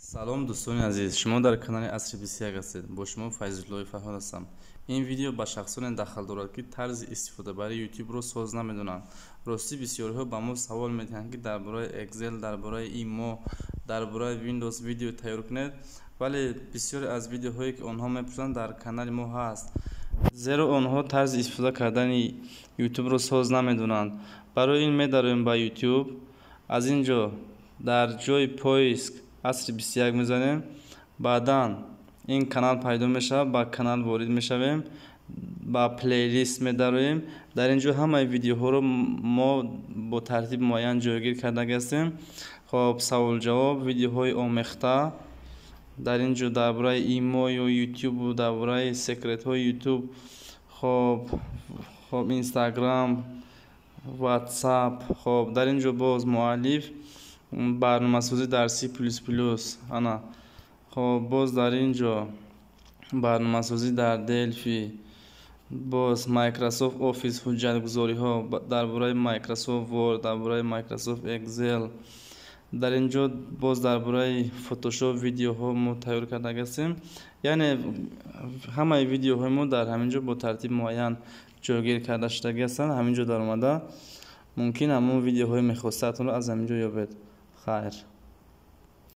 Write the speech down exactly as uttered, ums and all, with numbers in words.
салом дӯстони азиз, шумо дар канали Асри бист и як ҳастед. Бо шумо Файзуллои Фарҳод ҳастам. Ин видео ба шахсоне дахл дорад ки тарзи истифодабари YouTube-ро соз намедонанд. Рости бисёриҳо ба мо савол медиҳанд ки дар бораи Excel, дар бораи Imo, дар бораи Windows видео тайёр кунед, вале бисёре аз видеоҳое ки онҳо мепурсанд дар канали мо ҳаст. Зеро онҳо тарзи истифода кардани YouTube-ро соз намедонанд. Барои ин медароем ба YouTube. аз ин ҷо дар ҷои поиск Асри бист и як мезанем. баъдан ин канал пайдо мешавад, ба канал ворид мешавем, ба плейлист медароем. дар ин ҷо ҳамаи видеоҳоро мо бо тартиби муайян ҷойгир кардаги ҳастем. хоб савол-ҷавоб, видеоҳои омехта дар ин ҷо дар бораи Imo ё YouTube, дар бораи секретҳои YouTube, хоб хоб Instagram, WhatsApp. хоб дар ин ҷо боз муаллиф барномасозӣ дар C плюс плюс ана. хоб боз дар ин ҷо барномасозӣ дар Delphi, боз Microsoft Office ҳуҷҷатгузориҳо дар бораи Microsoft Word, дар бораи Microsoft Excel. дар ин ҷо боз дар бораи Photoshop видеоҳо мо тайёр кардаги ҳастем. яъне ҳамаи видеоҳои мо дар ҳамин ҷо бо тартиби муайян ҷойгир карда шудаги ҳастанд. ҳамин ҷо дар омада мумкин ҳамон видеоҳои мехостаатонро аз ҳамин ҷо ёбед. хайр.